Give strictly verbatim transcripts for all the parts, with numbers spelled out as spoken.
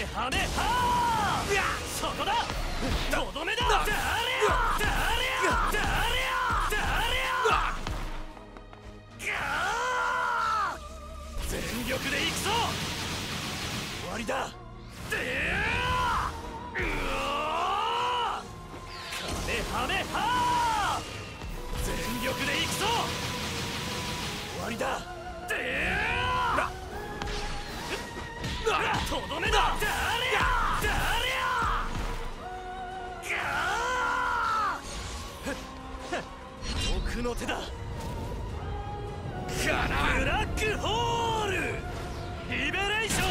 メハメハー、そこだ、とどめだ。だりゃだりゃだりゃだりゃ、全力でいくぞ。終わりだ。でー、うおー、カメハメハー、全力でいくぞ。終わりだ。でー、とどめだ。だりゃだりゃ、奥の手だ。ブラックホールリベレーション。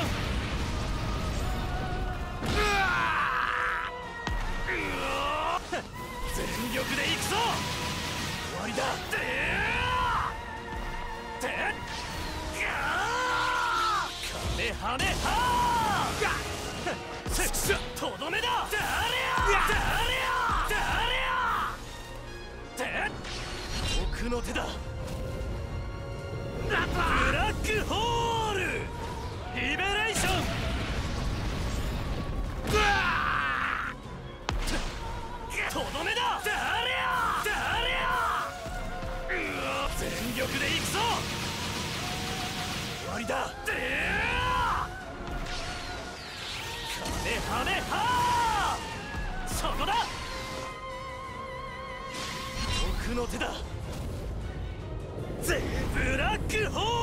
全力でいくぞ。終わりだ。でー、でっ、カメハメハー、とどめだ。だりゃだりゃだりゃ、でっ、奥の手だ。ブラックホールリベレーション。とどめだ。だりゃだりゃ、全力でいくぞ。終わりだ。でー、カメハメハー、そこだ。奥の手だ。ブラックホール